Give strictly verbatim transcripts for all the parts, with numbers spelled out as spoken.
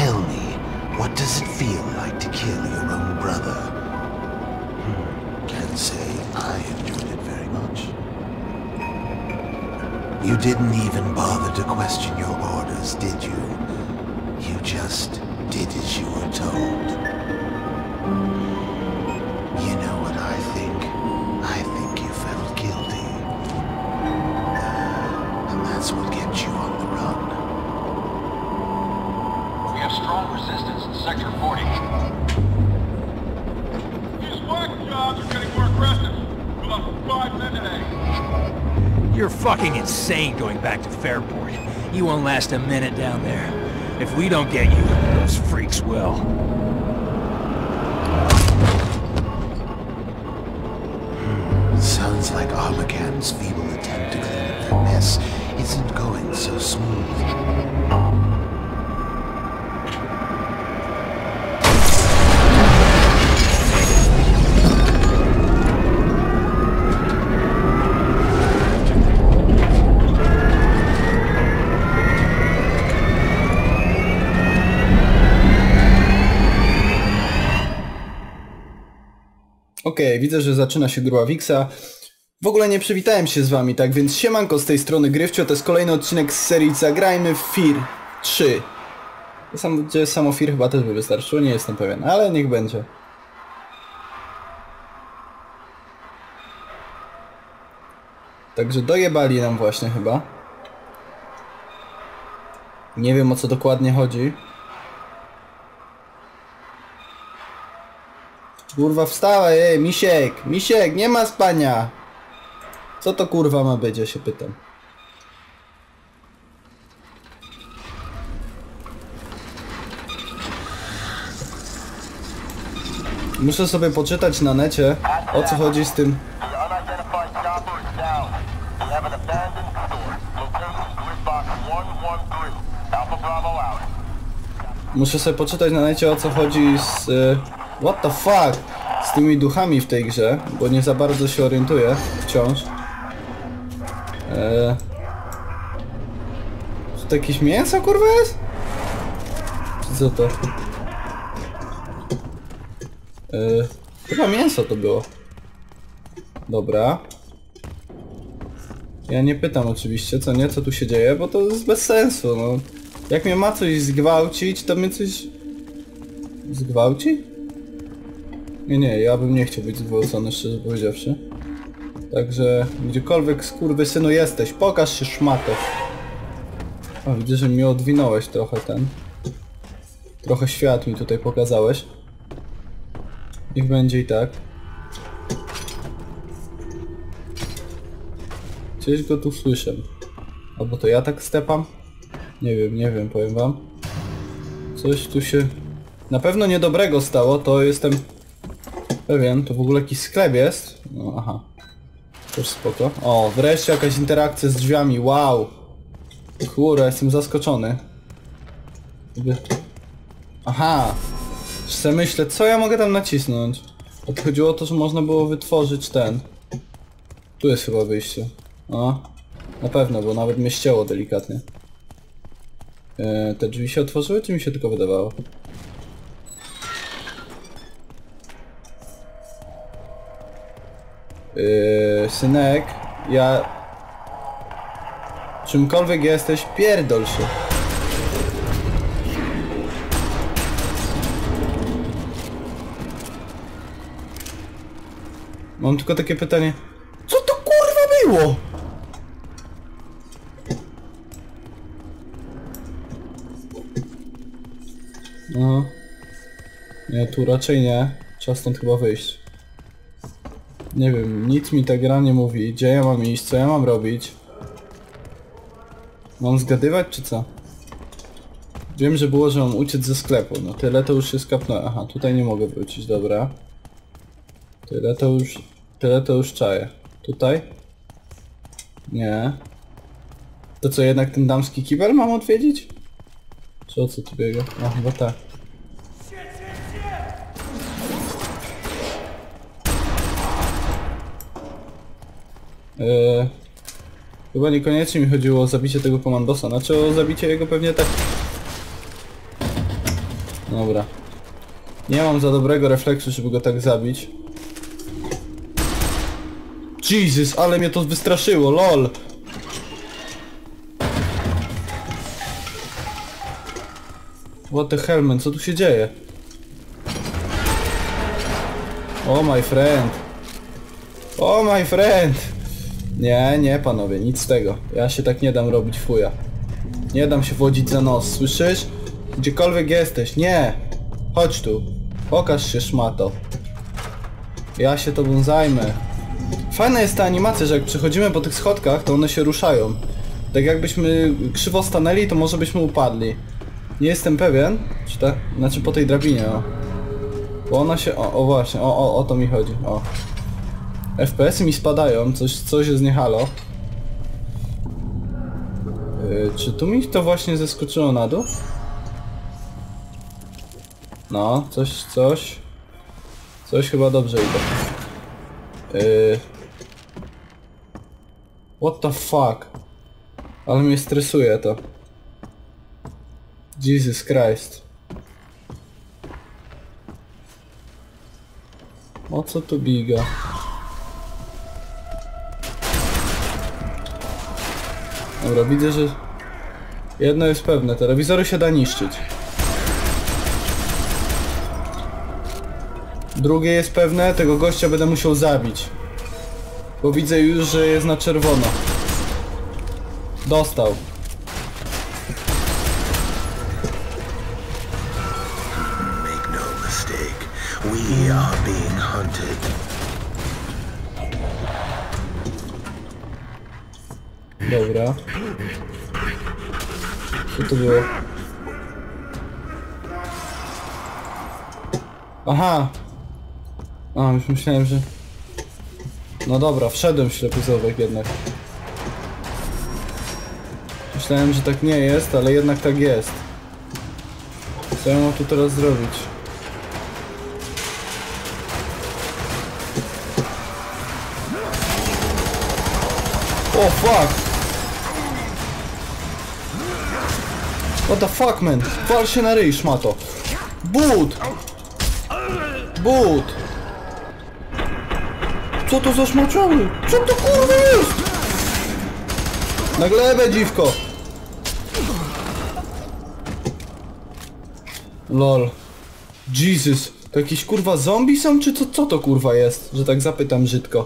Tell me, what does it feel like to kill your own brother? Hmm. Can't say I enjoyed it very much. You didn't even bother to question your orders, did you? You just did as you were told. You know what I think? I think you felt guilty. Uh, and that's what kept you on the run. We have strong resistance in Sector forty. These work jobs are getting more aggressive. We lost five men today. You're fucking insane going back to Fairport. You won't last a minute down there. If we don't get you, those freaks will. Hmm. Sounds like Armacan's feeble attempt to clean up their mess isn't going so smooth. Okej, okay, widzę, że zaczyna się gruba Wiksa. W ogóle nie przywitałem się z wami, tak więc siemanko, z tej strony Gryfcio, to jest kolejny odcinek z serii Zagrajmy w Fear trzy. Sam, gdzie samo Fear chyba też by wystarczyło, nie jestem pewien, ale niech będzie. Także dojebali nam właśnie chyba. Nie wiem, o co dokładnie chodzi. Kurwa, wstawaj, ej, misiek, misiek, nie ma spania. Co to kurwa ma być, ja się pytam. Muszę sobie poczytać na necie, o co chodzi z tym. Muszę sobie poczytać na necie, o co chodzi z... What the fuck? Z tymi duchami w tej grze, bo nie za bardzo się orientuję wciąż. Eee... Czy to jakieś mięso kurwa jest? Czy co to? Eee... Chyba mięso to było. Dobra. Ja nie pytam oczywiście, co nie, co tu się dzieje, bo to jest bez sensu, no. Jak mnie ma coś zgwałcić, to mnie coś... Zgwałci? Nie, nie, ja bym nie chciał być zgwałcony, szczerze powiedziawszy. Także, gdziekolwiek skurwysynu jesteś, pokaż się, szmato. O, widzę, że mi odwinąłeś trochę ten. Trochę świat mi tutaj pokazałeś. Niech będzie i tak. Gdzieś go tu słyszę. Albo to ja tak stepam? Nie wiem, nie wiem, powiem wam. Coś tu się... Na pewno niedobrego stało, to jestem... Pewien, to w ogóle jakiś sklep jest. No, aha. Też spoko. O, wreszcie jakaś interakcja z drzwiami, wow. Kurwa, jestem zaskoczony. Aha. Jeszcze myślę, co ja mogę tam nacisnąć. A chodziło o to, że można było wytworzyć ten. Tu jest chyba wyjście. O, na pewno, bo nawet mnie ścięło delikatnie. Eee, te drzwi się otworzyły, czy mi się tylko wydawało? Yy, synek, ja... Czymkolwiek jesteś, pierdol się. Mam tylko takie pytanie. Co to kurwa było? No. Nie, tu raczej nie. Czas stąd chyba wyjść. Nie wiem, nic mi ta gra nie mówi, gdzie ja mam iść, co ja mam robić. Mam zgadywać czy co? Wiem, że było, że mam uciec ze sklepu, no tyle to już się skapnąłem. Aha, tutaj nie mogę wrócić, dobra. Tyle to już, tyle to już czaję. Tutaj? Nie. To co, jednak ten damski kibel mam odwiedzić? Czy o co tu biega? A, chyba tak. Eee, chyba niekoniecznie mi chodziło o zabicie tego komandosa, znaczy o zabicie jego pewnie tak. Dobra. Nie mam za dobrego refleksu, żeby go tak zabić. Jesus, ale mnie to wystraszyło, lol. What the hell, man, co tu się dzieje? Oh my friend. Oh my friend. Nie, nie panowie, nic z tego. Ja się tak nie dam robić, fuja. Nie dam się wodzić za nos, słyszysz? Gdziekolwiek jesteś, nie! Chodź tu. Pokaż się, szmato. Ja się tobą zajmę. Fajna jest ta animacja, że jak przechodzimy po tych schodkach, to one się ruszają. Tak jakbyśmy krzywo stanęli, to może byśmy upadli. Nie jestem pewien, czy tak? Znaczy po tej drabinie, o. Bo ona się... O, o właśnie, o, o, o to mi chodzi, o. F P S-y mi spadają, coś, coś jest nie halo. Yy, czy tu mi to właśnie zeskoczyło na dół? No, coś, coś. Coś chyba dobrze idzie. Yy. What the fuck? Ale mnie stresuje to. Jesus Christ. O co tu biga? Dobra, widzę, że jedno jest pewne, telewizory się da niszczyć. Drugie jest pewne, tego gościa będę musiał zabić. Bo widzę już, że jest na czerwono. Dostał. Make no mistake. We are being hunted. Dobra. Co to było? Aha! A, już myślałem, że... No dobra, wszedłem w ślepy zaułek jednak. Myślałem, że tak nie jest, ale jednak tak jest. Co ja mam tu teraz zrobić? O, fuck! What the fuck, man? Wal się na ryj, szmato! But! But! Co to za szmaczały? Co to kurwa jest? Na glebę, dziwko! Lol. Jesus. To jakieś kurwa zombie są, czy co, co to kurwa jest? Że tak zapytam brzydko.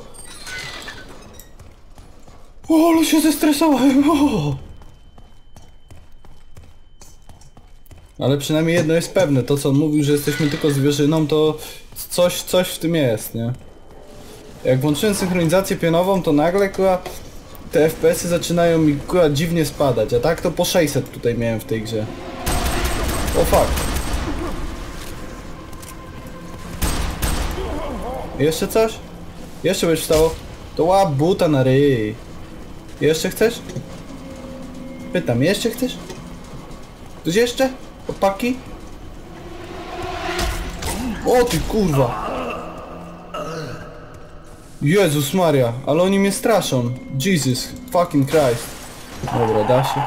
O, ale się zestresowałem. O! Ale przynajmniej jedno jest pewne, to co on mówił, że jesteśmy tylko zwierzyną, to coś, coś w tym jest, nie? Jak włączyłem synchronizację pionową, to nagle kurwa te F P S-y zaczynają mi kurwa dziwnie spadać, a tak to po sześćset tutaj miałem w tej grze. O fuck. Jeszcze coś? Jeszcze byś wstało? To łap buta na ryj. Jeszcze chcesz? Pytam, jeszcze chcesz? Coś jeszcze? Chłopaki? O ty kurwa! Jezus Maria, ale oni mnie straszą. Jesus fucking Christ. Dobra, da się.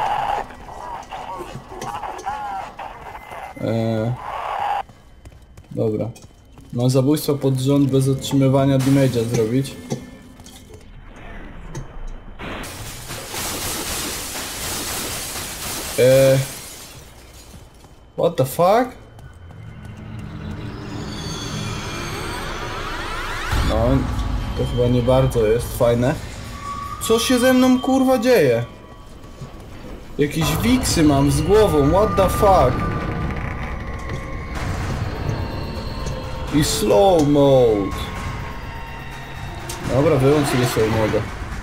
Eee... Dobra. No zabójstwo pod rząd bez otrzymywania damage'a zrobić. Eee... What the fuck? No, to chyba nie bardzo jest fajne. Co się ze mną kurwa dzieje? Jakieś wiksy mam z głową, what the fuck? I slow mode. Dobra, wyłącz sobie slow mode.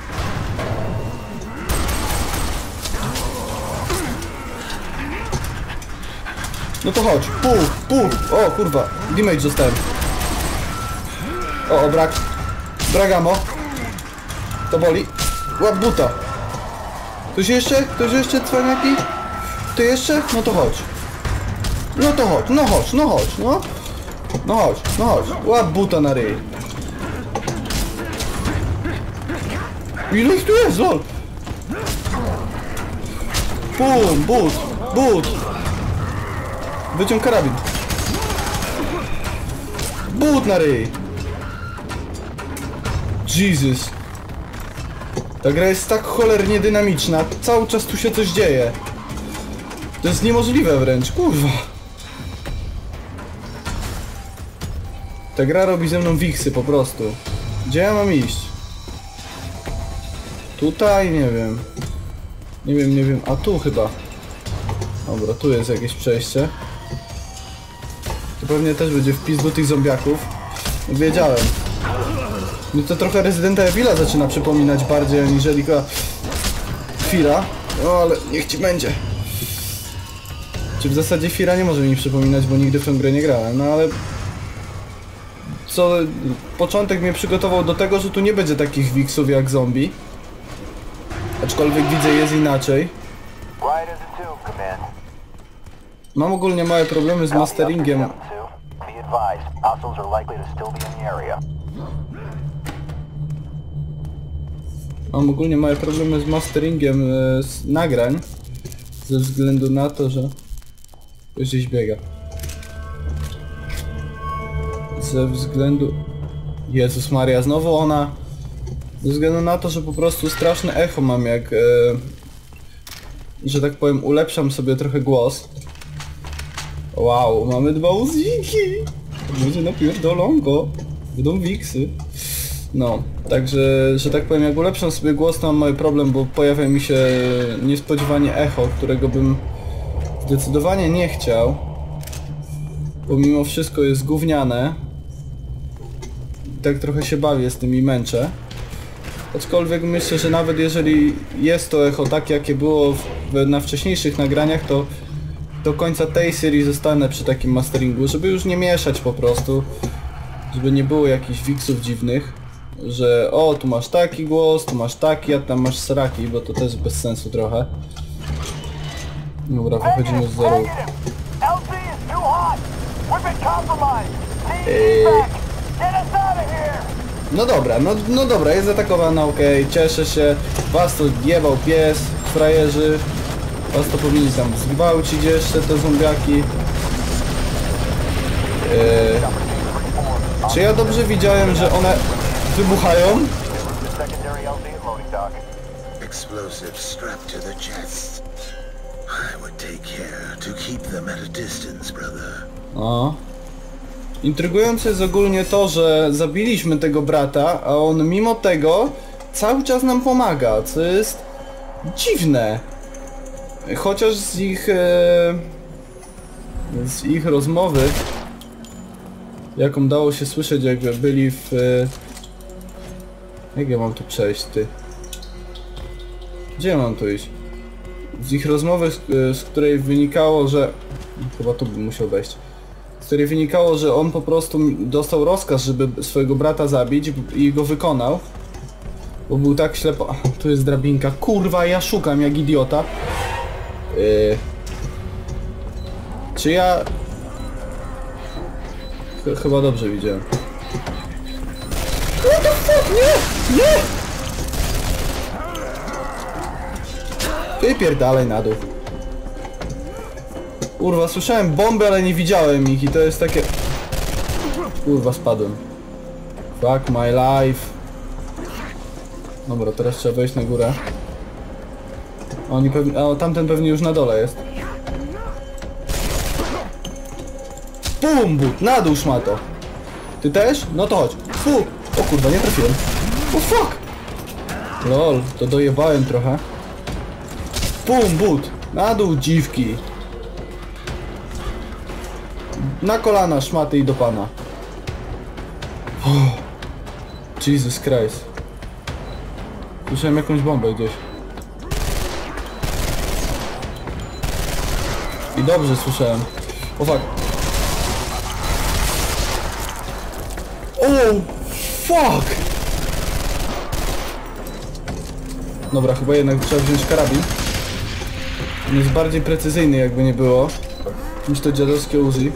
No to chodź, puf, puf, o kurwa, damage dostałem. O, o, brak. Bragamo. To boli. Łap buta. Ktoś jeszcze? Ktoś jeszcze, cwaniaki? Ty jeszcze? No to chodź. No to chodź, no chodź, no chodź, no. No chodź, no chodź. Łap buta na ryj. Ile ich tu jest, lol? Bum, but, but. Wyciąg karabin. But na ryj! Jesus. Ta gra jest tak cholernie dynamiczna, cały czas tu się coś dzieje. To jest niemożliwe wręcz, kurwa. Ta gra robi ze mną wiksy po prostu. Gdzie ja mam iść? Tutaj? Nie wiem. Nie wiem, nie wiem. A tu chyba. Dobra, tu jest jakieś przejście. Tu pewnie też będzie wpis do tych zombiaków. Wiedziałem. No to trochę Residenta Evila zaczyna przypominać bardziej aniżeli Fira. No ale niech ci będzie. Czy w zasadzie Fira nie może mi przypominać, bo nigdy w tę grę nie grałem, no ale... Co... Początek mnie przygotował do tego, że tu nie będzie takich wiksów jak zombie. Aczkolwiek widzę, jest inaczej. Mam ogólnie małe problemy z masteringiem. Mam ogólnie małe problemy z masteringiem e, z nagrań. Ze względu na to, że... Ktoś gdzieś biega. Ze względu... Jezus Maria, znowu ona... Ze względu na to, że po prostu straszne echo mam, jak... E, że tak powiem, ulepszam sobie trochę głos. Wow, mamy dwa uziki! Będzie napierdolongo. Będą wiksy. No, także, że tak powiem, jak ulepszam sobie głos, to mam mały problem, bo pojawia mi się niespodziewanie echo, którego bym zdecydowanie nie chciał. Pomimo wszystko jest gówniane. Tak trochę się bawię z tym i męczę. Aczkolwiek myślę, że nawet jeżeli jest to echo tak, jakie było w, na wcześniejszych nagraniach, to do końca tej serii zostanę przy takim masteringu, żeby już nie mieszać po prostu. Żeby nie było jakichś wiksów dziwnych. Że o, tu masz taki głos, tu masz taki, a tam masz sraki, bo to też bez sensu trochę. Dobra, wychodzimy z zero. Eee. No dobra, no, no dobra, jest zaatakowana, okej, okay, cieszę się. Was to jebał pies, frajerzy. Was to powinni tam zgwałcić jeszcze, te zombiaki. Eee. Czy ja dobrze widziałem, że one wybuchają? Explosives strapped to the chest. I would take care to keep them at a distance, brother. O. Intrygujące jest ogólnie to, że zabiliśmy tego brata, a on mimo tego cały czas nam pomaga, co jest dziwne. Chociaż z ich... E, z ich rozmowy, jaką dało się słyszeć, jak byli w... E, jak ja mam tu przejść, ty? Gdzie ja mam tu iść? Z ich rozmowy, z, z której wynikało, że... Chyba tu bym musiał wejść. Z której wynikało, że on po prostu dostał rozkaz, żeby swojego brata zabić i go wykonał. Bo był tak ślepo... Tu jest drabinka. Kurwa, ja szukam jak idiota. Yy... Czy ja... Ch chyba dobrze widziałem. What the fuck? Nie! Nie! Wypierdalaj na dół. Kurwa, słyszałem bomby, ale nie widziałem ich i to jest takie... Kurwa, spadłem. Fuck my life. Dobra, teraz trzeba wejść na górę. Oni pewnie... A tamten pewnie już na dole jest. Bum, but, na dół szmato. Ty też? No to chodź. Fu! O kurwa, nie trafiłem. O fuck! Lol, to dojebałem trochę. Bum, but, na dół dziwki. Na kolana szmaty i do pana. Oh, Jesus Christ. Słyszałem jakąś bombę gdzieś. I dobrze słyszałem. O fuck. Oh fuck! Dobra, chyba jednak trzeba wziąć karabin. On jest bardziej precyzyjny, jakby nie było, niż to dziadowskie Uzi.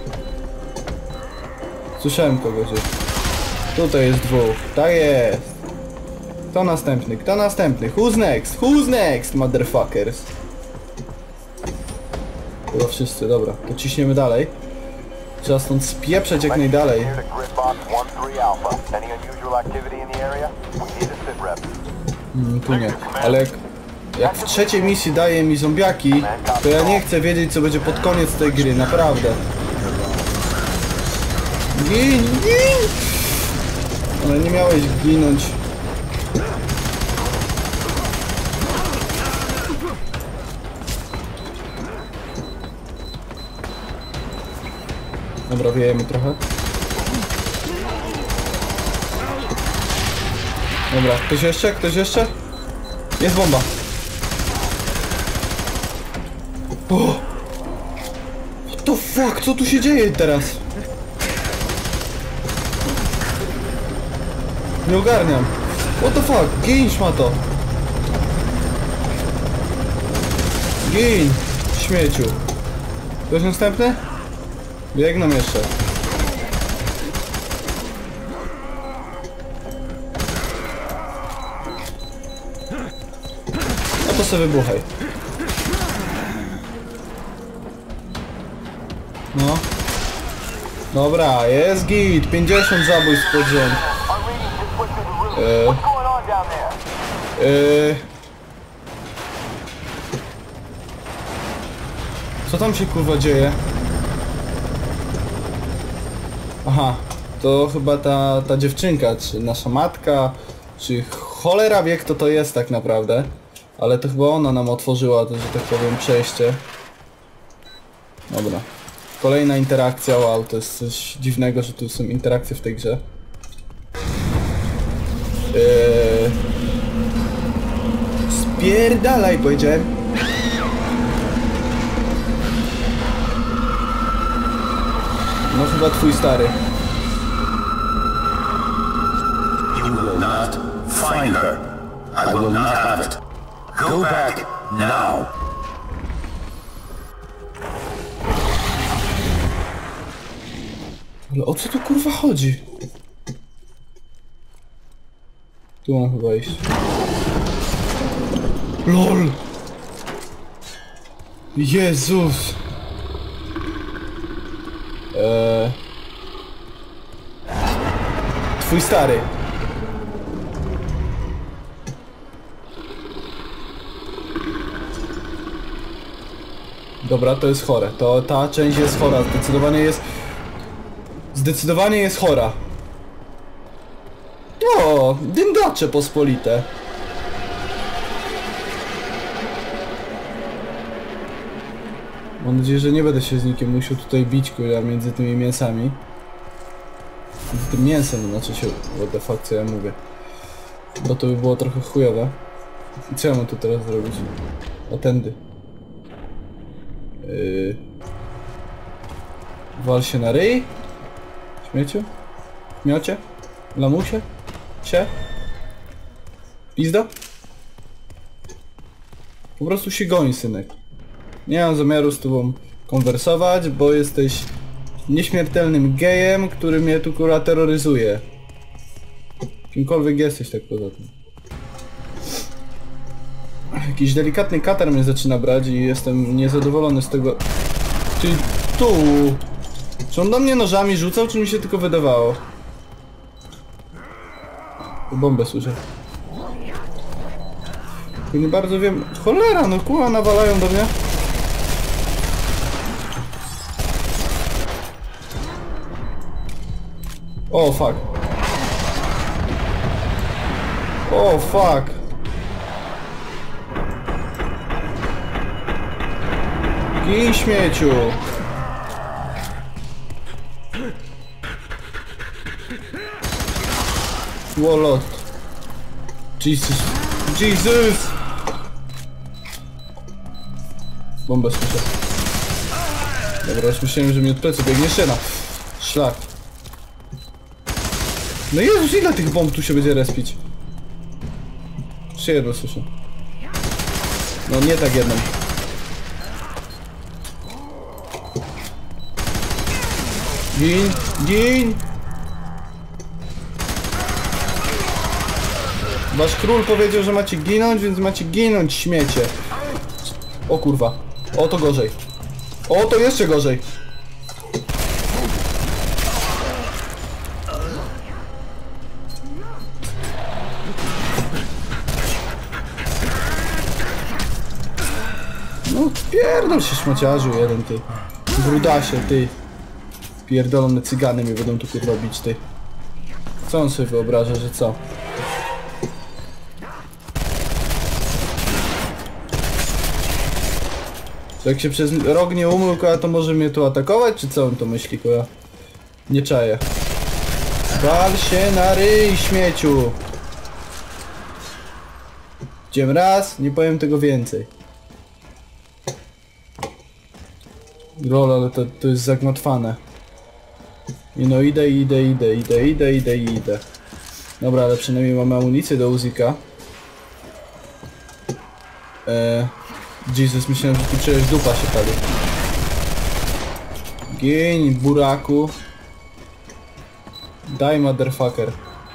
Słyszałem kogoś. Tutaj jest dwóch. Tak jest. Kto następny? Kto następny? Who's next? Who's next, motherfuckers? Chyba wszyscy, dobra. To ciśniemy dalej. Trzeba stąd spieprzeć jak najdalej. Hmm, tu nie. Ale jak, jak w trzeciej misji daje mi zombiaki, to ja nie chcę wiedzieć, co będzie pod koniec tej gry, naprawdę. Gin, gin! Ale nie miałeś ginąć. Dobra, wiejemy trochę. Dobra, ktoś jeszcze? Ktoś jeszcze? Jest bomba. O! What the fuck? Co tu się dzieje teraz? Nie ogarniam. What the fuck? Gin, szmato. Gin, śmieciu. Ktoś następny? Biegną jeszcze. No to sobie wybuchaj. No. Dobra, jest git. pięćdziesiąt zabójstw pod rząd. Eee. Eee. Co tam się kurwa dzieje? Aha, to chyba ta, ta dziewczynka, czy nasza matka, czy cholera wie kto to jest tak naprawdę. Ale to chyba ona nam otworzyła to, że tak powiem, przejście. Dobra. Kolejna interakcja, wow, to jest coś dziwnego, że tu są interakcje w tej grze. Eee... Spierdalaj, powiedziałem. No chyba twój stary. You will not find her. I will not have it. Go back now. Ale o co tu kurwa chodzi? Tu mam chyba iść. LOL! Jezus! Eee... Twój stary. Dobra, to jest chore. To ta część jest chora. Zdecydowanie jest... Zdecydowanie jest chora. O, dyndacze pospolite. Mam nadzieję, że nie będę się z nikim musiał tutaj bić, kurwa, między tymi mięsami. Między tym mięsem, znaczy się, what the fuck, co ja mówię. Bo to by było trochę chujowe. I co ja mam tu teraz zrobić? O, tędy. Yy... Wal się na ryj? Śmieciu? Miocie? Lamusie? Sie? Pizdo? Po prostu się goń, synek. Nie mam zamiaru z tobą konwersować, bo jesteś nieśmiertelnym gejem, który mnie tu kurwa terroryzuje. Kimkolwiek jesteś tak poza tym. Jakiś delikatny katar mnie zaczyna brać i jestem niezadowolony z tego... Ty tu! Czy on do mnie nożami rzucał, czy mi się tylko wydawało? Bombę słyszę. Nie bardzo wiem... Cholera, no kurwa, nawalają do mnie. O, fuck. O, fuck. Gin, śmieciu. Wolot. Jesus. Jesus. Bombę słyszę. Dobra, już myślałem, że mi od plecy biegnie szyna. Szlak. No Jezus, ile tych bomb tu się będzie respić? Jeszcze jedno słyszę. No nie tak jedną. Gin, gin! Wasz król powiedział, że macie ginąć, więc macie ginąć, śmiecie. O kurwa. O to gorzej. O to jeszcze gorzej. Pierdol się szmaciarzu jeden, ty. Brudasie, ty. Pierdolone cygany mnie będą tu kurwa bić, ty. Co on sobie wyobraża, że co? To jak się przez rok nie umył, to może mnie tu atakować, czy co on to myśli, koja? Nie czaję. Wal się na ryj, śmieciu! Idziemy raz, nie powiem tego więcej. Lol, ale to, to jest zagmatwane. I no idę, idę, idę, idę, idę, idę, idę. Dobra, ale przynajmniej mamy amunicję do Uzika. Eee, Jezus, myślałem, że tu przecież dupa się pali. Gień, buraku. Daj, motherfucker.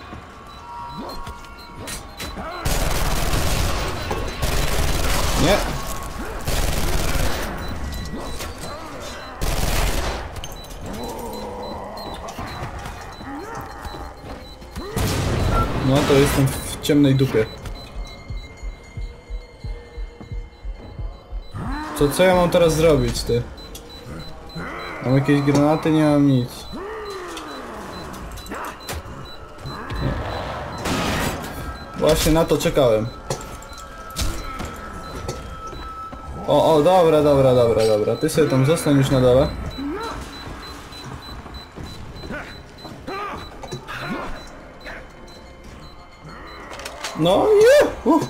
Nie. No to jestem w ciemnej dupie. Co, co ja mam teraz zrobić, ty? Mam jakieś granaty? Nie mam nic. Nie. Właśnie na to czekałem. O, o, dobra, dobra, dobra, dobra. Ty sobie tam zostań już na dole. No nie! Uh.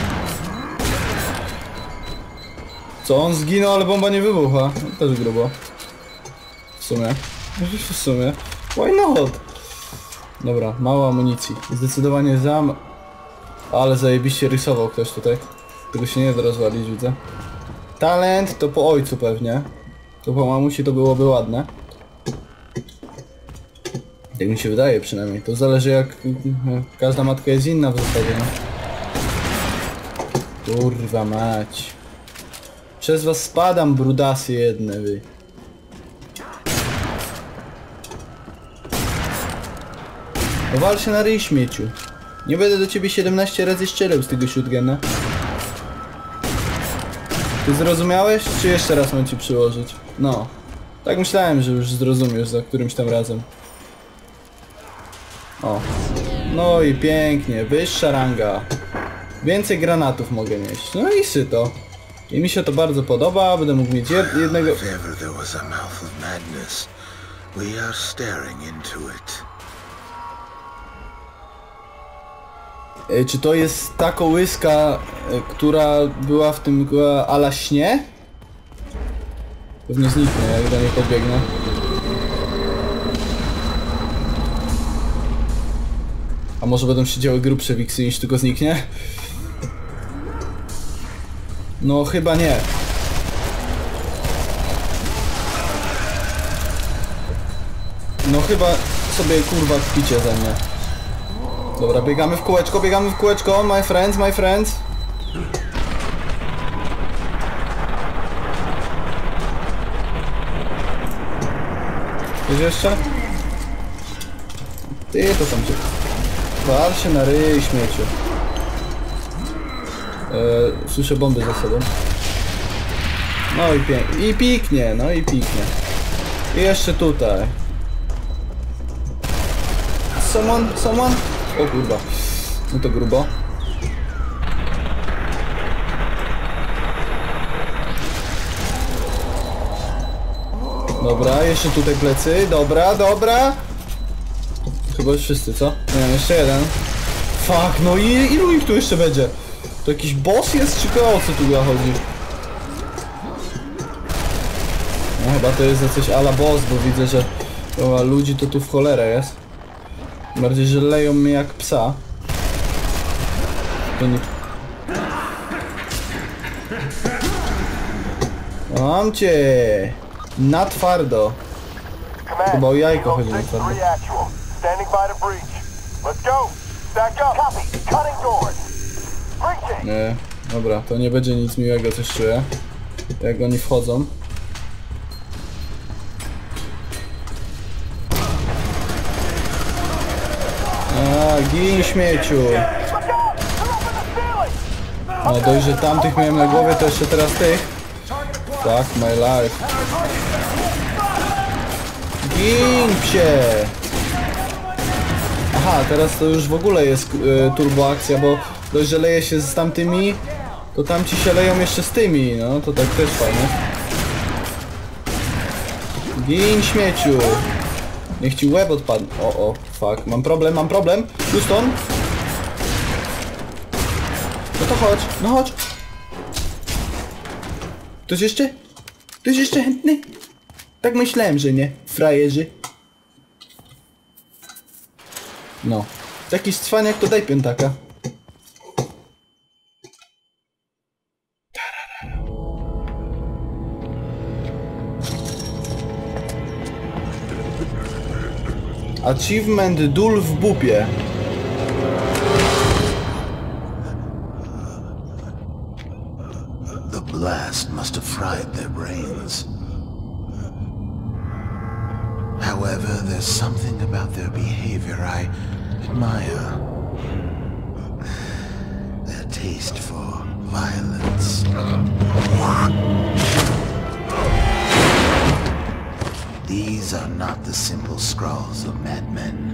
Co, on zginął, ale bomba nie wybucha. No, też grubo. W sumie. W sumie. Why not? Dobra, mało amunicji. Zdecydowanie za... Ale zajebiście rysował ktoś tutaj. Tego się nie da rozwalić, widzę. Talent to po ojcu pewnie. To po mamusi to byłoby ładne. Tak mi się wydaje przynajmniej. To zależy jak... Każda matka jest inna w zasadzie, no. Kurwa mać. Przez was spadam, brudasy jedne, wy. No wal się na ryj, śmieciu. Nie będę do ciebie siedemnaście razy strzelał z tego shotguna. Ty zrozumiałeś? Czy jeszcze raz mam ci przyłożyć? No. Tak myślałem, że już zrozumiesz za którymś tam razem. O. No i pięknie, wyższa ranga. Więcej granatów mogę mieć. No i syto. I mi się to bardzo podoba, będę mógł mieć jed jednego... If ever there was a mouth of madness, we are staring into it. E, czy to jest ta kołyska, e, która była w tym e, ala śnie? Pewnie zniknie, jak do niej podbiegnę. A może będą się działy grubsze wiksy niż tylko zniknie? No chyba nie. No chyba sobie kurwa kpicie ze mnie. Dobra, biegamy w kółeczko, biegamy w kółeczko, my friends, my friends. Jest jeszcze? Ty to tam się... Wal się na ryj, śmieciu. Eee, słyszę bomby za sobą. No i pięknie. I piknie, no i piknie. I jeszcze tutaj. Someone, someone? O kurwa. No to grubo. Dobra, jeszcze tutaj plecy. Dobra, dobra. Chyba już wszyscy, co? Nie wiem, jeszcze jeden. Fuck, no i ilu ich tu jeszcze będzie? To jakiś boss jest, czy o co tu chodzi? No chyba to jest za coś a la boss, bo widzę, że o, ludzi to tu w cholerę jest. Bardziej, że leją mnie jak psa. To nie... Mam cię! Na twardo. Chyba o jajko chodzi na twardo. Nie, dobra, to nie będzie nic miłego, coś czuję. Jak oni wchodzą. A, gin śmieciu. No dość, że tamtych miałem na głowie, to jeszcze teraz tych. Fuck my life. Gin psie! Aha, teraz to już w ogóle jest y, turbo akcja, bo dość, że leje się z tamtymi, to tamci się leją jeszcze z tymi, no to tak też fajnie. Gin śmieciu! Niech ci łeb odpadnie. O, o, fuck, mam problem, mam problem. Houston! No to chodź, no chodź! Ktoś jeszcze? Ktoś jeszcze chętny? Tak myślałem, że nie, frajerzy. No, taki cwaniak to daj piątaka. Achievement Dul w bupie. The blast must have fried their brains. However, there's something about their behavior I admire. Their taste for violence. These are not the simple scrawls of madmen.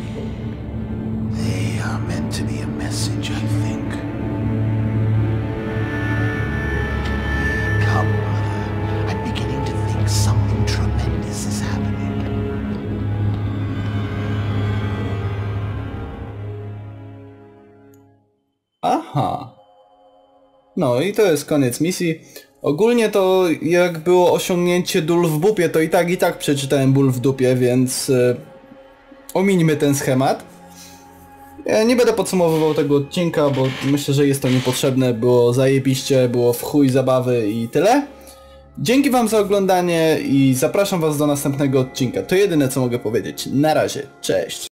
They are meant to be a message, I think. Come, brother. I'm beginning to think something tremendous is happening. Aha. No i to jest koniec misji. Ogólnie to jak było osiągnięcie Dul w bupie, to i tak i tak przeczytałem ból w dupie, więc yy, omińmy ten schemat. Ja nie będę podsumowywał tego odcinka, bo myślę, że jest to niepotrzebne. Było zajebiście, było w chuj zabawy i tyle. Dzięki wam za oglądanie i zapraszam was do następnego odcinka. To jedyne co mogę powiedzieć. Na razie, cześć.